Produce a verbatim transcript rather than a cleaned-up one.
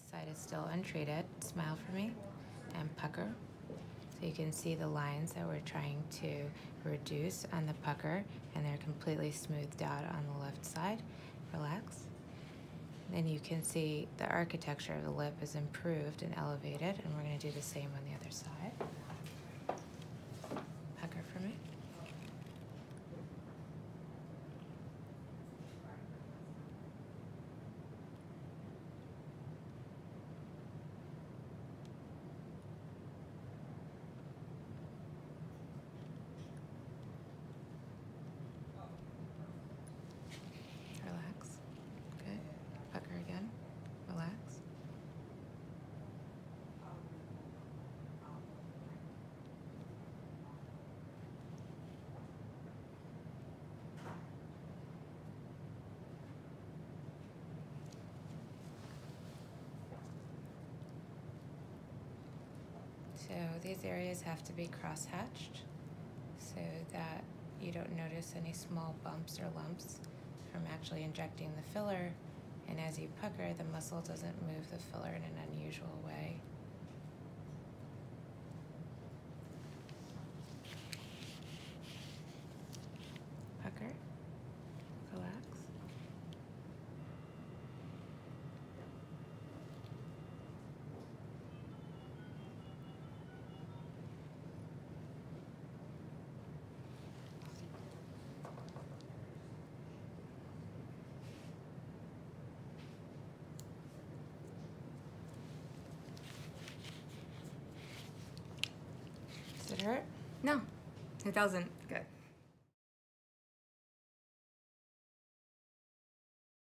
side is still untreated. Smile for me and pucker. So you can see the lines that we're trying to reduce on the pucker, and they're completely smoothed out on the left side. Relax. Then you can see the architecture of the lip is improved and elevated, and we're going to do the same on the other side. Pucker for me. Relax. Good. Pucker again. Relax. So these areas have to be cross-hatched so that you don't notice any small bumps or lumps from actually injecting the filler, and as you pucker, the muscle doesn't move the filler in an unusual way. Pucker, relax. Does it hurt? No, it doesn't. Good.